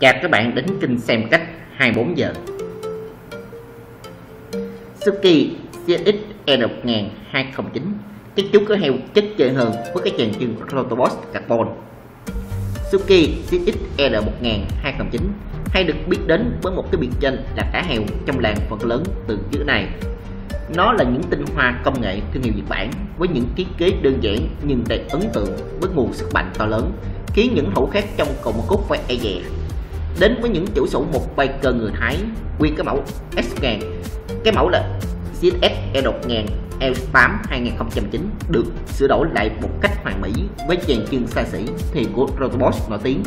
Chào các bạn đến kênh xem cách 24 giờ. Suzuki CX R1000 2009, cái chú có heo chất chơi hơn với cái dàn chân Rotobox carbon. Suzuki CX R1000 2009 hay được biết đến với một cái biệt danh là cả heo trong làng phần lớn từ trước này. Nó là những tinh hoa công nghệ thương hiệu Nhật Bản với những thiết kế đơn giản nhưng đầy ấn tượng với nguồn sức mạnh to lớn, khiến những hữu khác trong cùng một cốt phải e dè. Đến với những chủ sở một biker người Thái, nguyên cái mẫu S1000, cái mẫu là CX R1000 L8 2009 được sửa đổi lại một cách hoàn mỹ với dàn chân xa xỉ thì của Rotobox nổi tiếng.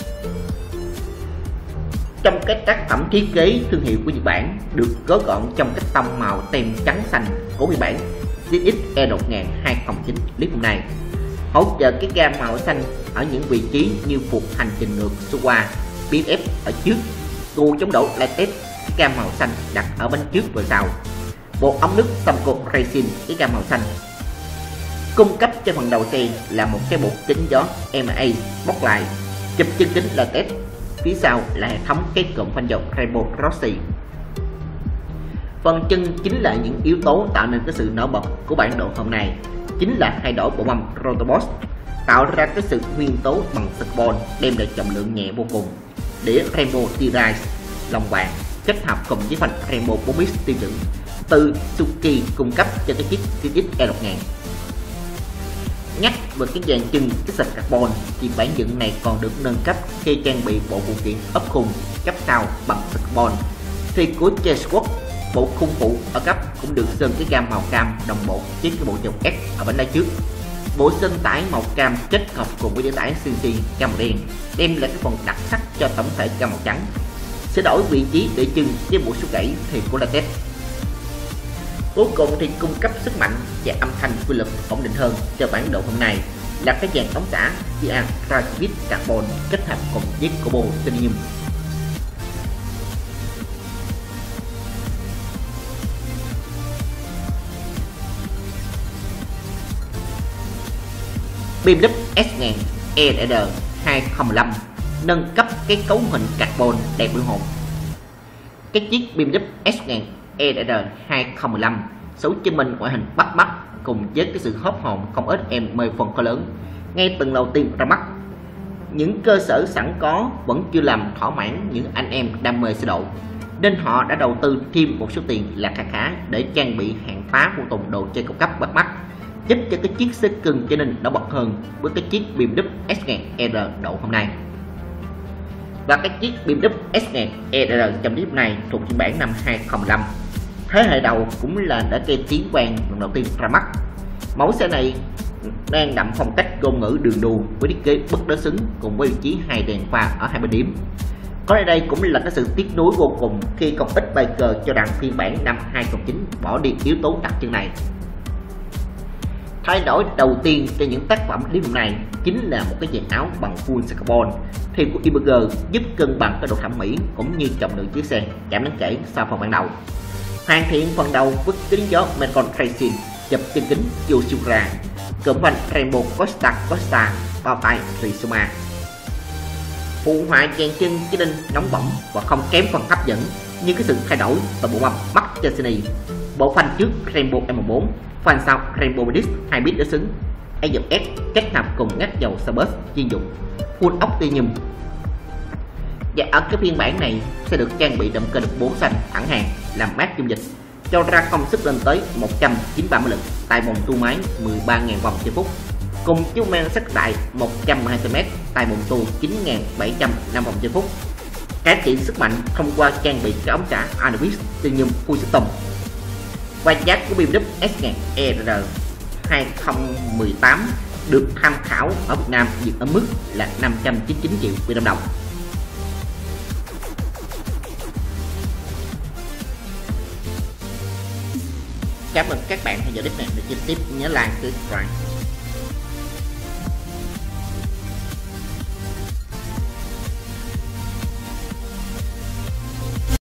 Trong cái tác phẩm thiết kế thương hiệu của Nhật Bản được gói gọn trong cái tông màu tem trắng xanh của phiên bản CX R1000 2009 clip hôm nay, hỗ trợ cái gam màu xanh ở những vị trí như phục hành trình ngược Suwa BF ở trước, tua chống đổ latex cái gam màu xanh đặt ở bên trước và sau, bộ ống nước Samco Racing cái gam màu xanh. Cung cấp cho phần đầu xe là một cái bộ kính gió MA bóc lại chụp chân kính latex, phía sau là hệ thống cái cụm phanh dầu Rainbow Rossi. Phần chân chính là những yếu tố tạo nên cái sự nổi bật của bản đồ hôm nay, chính là thay đổi bộ mâm Rotobox, tạo ra cái sự nguyên tố bằng carbon đem lại trọng lượng nhẹ vô cùng. Đĩa Rainbow T-Rise lòng vàng kết hợp cùng với phanh Rainbow 4 tiêu chuẩn từ Suzuki cung cấp cho cái chiếc CX R1000. Nhắc về cái dàn chân cái sạch carbon thì bản dựng này còn được nâng cấp khi trang bị bộ phụ kiện ốp khung cấp sau bằng carbon. Thì của Chesworth, bộ khung phụ ở cấp cũng được sơn cái gam màu cam đồng bộ với cái bộ chồng S ở bánh đáy trước. Bộ sơn tải màu cam kết hợp cùng với đĩa tải CNC cam đen đem lại cái phần đặc sắc cho tổng thể cam màu trắng. Sẽ đổi vị trí để chân với bộ số gãy thì của latex. Cuối cùng thì cung cấp sức mạnh và âm thanh quy lực ổn định hơn cho bản đồ hôm nay là cái dàn ống xả Kia Travis carbon kết hợp cùng với Kobo titanium. BMW S1000 ER 2015 nâng cấp cái cấu hình carbon đẹp bự hồn. Cái chiếc BMW S1000 ER 2015 số chứng minh ngoại hình bắt mắt cùng với cái sự hấp hồn không ít em mê phần khối lớn. Ngay từng đầu tiên ra mắt, những cơ sở sẵn có vẫn chưa làm thỏa mãn những anh em đam mê xe độ, nên họ đã đầu tư thêm một số tiền là khá để trang bị hàng tá phụ tùng đồ chơi cao cấp bắt mắt, giúp cho cái chiếc xe cưng trở nên nổi bật hơn với cái chiếc BMW S1000 ER độ hôm nay. Và cái chiếc BMW S1000 ER trong clip này thuộc phiên bản năm 2015, thế hệ đầu cũng là đã gây tiếng vang lần đầu tiên ra mắt. Mẫu xe này đang đậm phong cách ngôn ngữ đường đua với thiết kế bất đối xứng cùng với vị trí hai đèn pha ở hai bên điểm. Có lẽ đây cũng là cái sự tiếc nuối vô cùng khi không ít biker cho rằng phiên bản năm 2009 bỏ đi yếu tố đặc trưng này. Thay đổi đầu tiên cho những tác phẩm clip này chính là một cái dàn áo bằng full carbon thì của Iberger giúp cân bằng cái độ thẩm mỹ cũng như trọng lượng chiếc xe giảm đáng kể so với phần ban đầu. Hoàn thiện phần đầu với kính gió Mencon Racing chụp chân kính Yoshura, cụm phanh Rainbow Costa bao tay Rizoma. Phụ họa dàn chân trở nên nóng bỏng và không kém phần hấp dẫn như cái sự thay đổi và bộ mâm Marchesini, bộ phanh trước Rainbow M4, phanh sau Rainbow British 2 bit đối xứng, AF kết hợp cùng ngắt dầu Sabus chuyên dụng, full Optimium. Và ở cái phiên bản này sẽ được trang bị động cơ đực 4 xanh thẳng hàng làm mát dung dịch, cho ra công suất lên tới 193 mã lực tại vòng tua máy 13.000 vòng trên phút, cùng chiếu mang sắc đại 112 cm tại vòng tua 9.705 vòng trên phút. Cải thiện sức mạnh thông qua trang bị cái ống xả Anavis Titanium Full System. Và giá của BMW S1000 ER 2018 được tham khảo ở Việt Nam dừng ở mức là 599 triệu Việt Nam đồng. Cảm ơn các bạn theo dõi clip này. Để tiếp nhớ like, subscribe.